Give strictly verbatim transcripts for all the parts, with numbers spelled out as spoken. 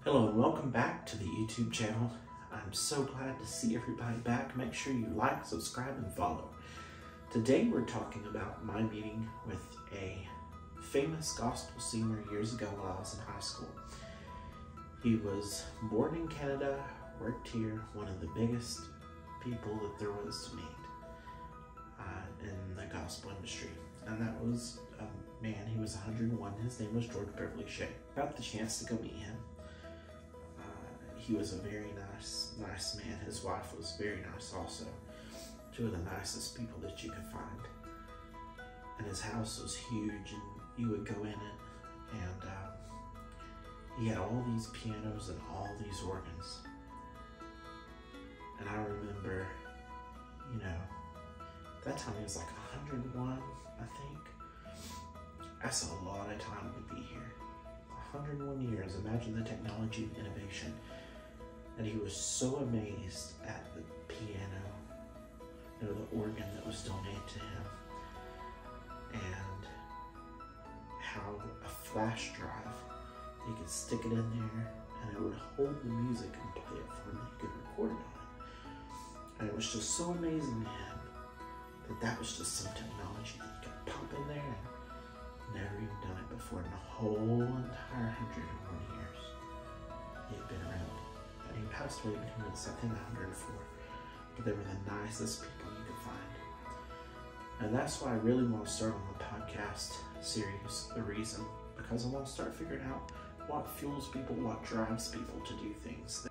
Hello and welcome back to the YouTube channel. I'm so glad to see everybody back. Make sure you like, subscribe, and follow. Today we're talking about my meeting with a famous gospel singer years ago while I was in high school. He was born in Canada, worked here, one of the biggest people that there was to meet uh, in the gospel industry. And that was a man, he was one hundred and one, his name was George Beverly Shea. Got the chance to go meet him. He was a very nice, nice man. His wife was very nice also. Two of the nicest people that you could find. And his house was huge, and you would go in it, and um, he had all these pianos and all these organs. And I remember, you know, that time he was like one hundred and one, I think. That's a lot of time to be here. one hundred and one years. Imagine the technology and innovation. And he was so amazed at the piano, you know, the organ that was donated to him, and how a flash drive, you could stick it in there and it would hold the music and play it for him, and he could record it on it. And it was just so amazing to him that that was just some technology that you could pump in there, and never even done it before in the whole entire one hundred and one years he had been around. And he passed away when he was, I think, one hundred and four. But they were the nicest people you could find. And that's why I really want to start on the podcast series, the reason, because I want to start figuring out what fuels people, what drives people to do things.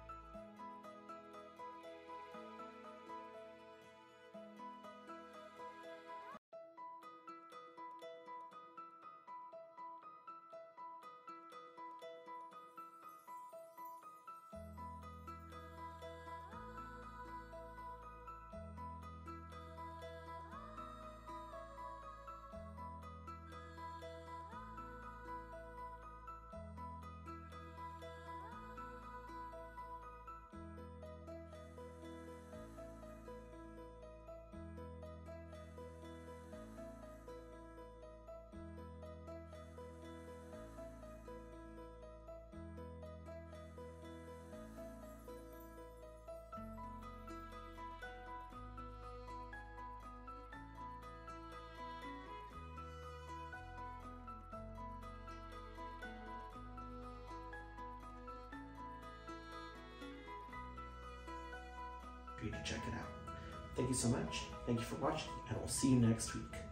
For you to check it out. Thank you so much. Thank you for watching, and we'll see you next week.